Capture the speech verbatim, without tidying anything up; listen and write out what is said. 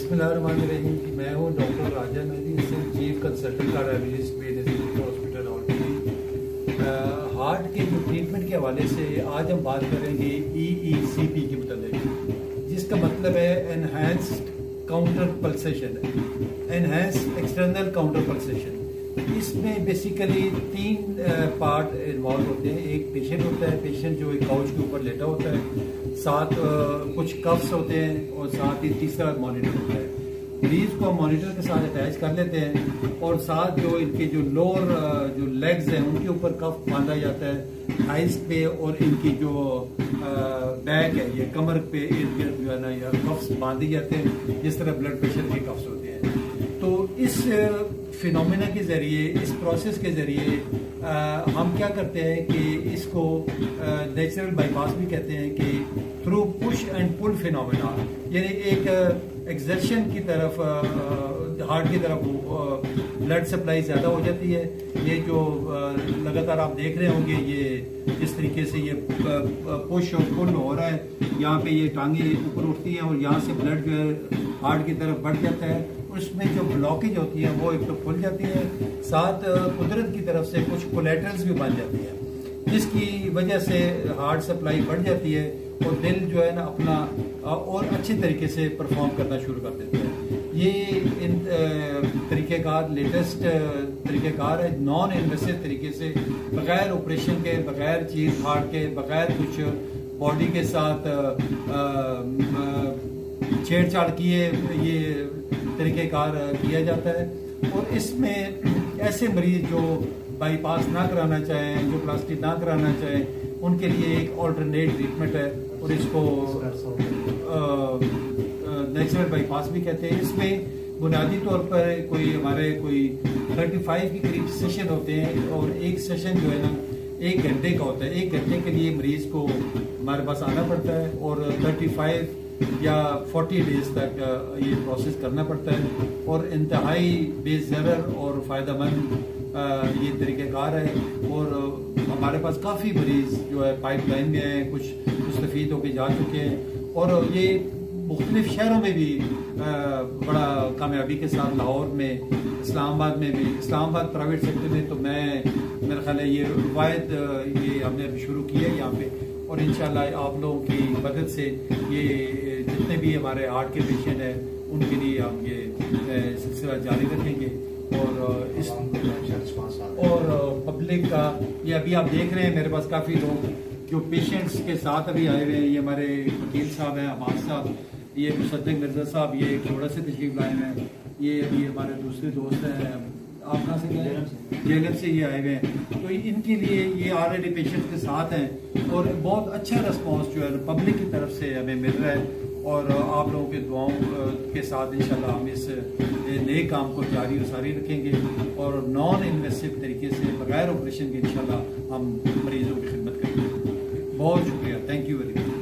बिस्मिल्लाहिर्रहमानिर्रहीम कि मैं हूँ doctor Raja Mehdi, chief consultant cardiologist medicine hospital और हार्ट के जो ट्रीटमेंट के हवाले से आज हम बात करेंगे ई ई सी पी के मतलब, जिसका मतलब है enhanced counter pulsation, enhanced external counter pulsation. इसमें बेसिकली तीन पार्ट इन्वॉल्व होते हैं। एक पेशेंट होता है, पेशेंट जो एक काउच के ऊपर लेटा होता है, साथ कुछ कफ्स होते हैं और साथ ही तीसरा मॉनिटर होता है। मरीज को मॉनिटर के साथ अटैच कर लेते हैं और साथ जो इनके जो लोअर जो लेग्स हैं उनके ऊपर कफ बांधा जाता है, थाइस पे और इनकी जो बैक है ये कमर पे इर्द गिर्द जो है ना या कफ्स बांधे जाते हैं, जिस तरह ब्लड प्रेशर के कफ्स होते हैं। तो इस फिनोमिना के ज़रिए, इस प्रोसेस के ज़रिए हम क्या करते हैं कि इसको नेचुरल बाईपास भी कहते हैं कि through push and pull phenomena, यानी एक एक्सर्शन की तरफ हार्ट की तरफ ब्लड सप्लाई ज़्यादा हो जाती है। ये जो लगातार आप देख रहे होंगे, ये जिस तरीके से ये पुश और पुल हो रहा है, यहाँ पे ये टांगे ऊपर उठती हैं और यहाँ से ब्लड जो है हार्ट की तरफ बढ़ जाता है। उसमें जो ब्लॉकेज होती है वो एक तो खुल जाती है, साथ कुदरत की तरफ से कुछ कोलेटरल्स भी बन जाती है, जिसकी वजह से हार्ट सप्लाई बढ़ जाती है और दिल जो है ना अपना और अच्छे तरीके से परफॉर्म करना शुरू कर देता है। ये इन तरीक़ेकार लेटेस्ट तरीक़ेकार है, नॉन इन्वेसिव तरीके से, बगैर ऑपरेशन के, बगैर चीज हार्ट के, बगैर कुछ बॉडी के साथ छेड़छाड़ किए ये तरीक़ेकार किया जाता है। और इसमें ऐसे मरीज जो बाईपास ना कराना चाहें, जो प्लास्टिक ना कराना चाहें, उनके लिए एक ऑल्टरनेट ट्रीटमेंट है और इसको नेचुरल बाईपास भी कहते हैं। इसमें बुनियादी तौर पर कोई हमारे कोई पैंतीस के करीब सेशन होते हैं और एक सेशन जो है ना एक घंटे का होता है। एक घंटे के लिए मरीज को हमारे पास आना पड़ता है और पैंतीस या चालीस डेज तक ये प्रोसेस करना पड़ता है और इंतहाई बेज़रर और फ़ायदेमंद ये तरीक़ेकार है। और हमारे पास काफ़ी मरीज जो है पाइपलाइन में हैं, कुछ मुस्तफ़ीद होकर जा चुके हैं और ये मुख्तलिफ शहरों में भी बड़ा कामयाबी के साथ, लाहौर में, इस्लामाबाद में भी, इस्लामाबाद प्राइवेट सेक्टर में तो मैं मेरा ख्याल है ये रवायत ये हमने अभी शुरू की है यहाँ पे। और इंशाल्लाह आप लोगों की मदद से ये जितने भी हमारे हार्ट के पेशेंट हैं उनके लिए हम ये सिलसिला जारी रखेंगे। और इस और पब्लिक का ये अभी आप देख रहे हैं मेरे पास काफ़ी लोग जो पेशेंट्स के साथ अभी आए हुए हैं। ये हमारे वकील साहब हैं, अमार साहब, ये मुसद्दिक मिर्जा साहब, ये खियोड़ा से तशरीफ लाए हैं। ये अभी हमारे दूसरे दोस्त हैं, आप कहाँ से गए? जेलर से ये आए हुए हैं। तो इनके लिए ये ऑलरेडी पेशेंट्स के साथ हैं और बहुत अच्छा रिस्पांस जो है पब्लिक की तरफ से हमें मिल रहा है। और आप लोगों के दुआओं के साथ इंशाल्लाह हम इस नए काम को जारी और सारी रखेंगे और नॉन इन्वेसिव तरीके से, बगैर ऑपरेशन के इंशाल्लाह हम मरीजों की खिदमत करेंगे। बहुत शुक्रिया, थैंक यू वेरी मच।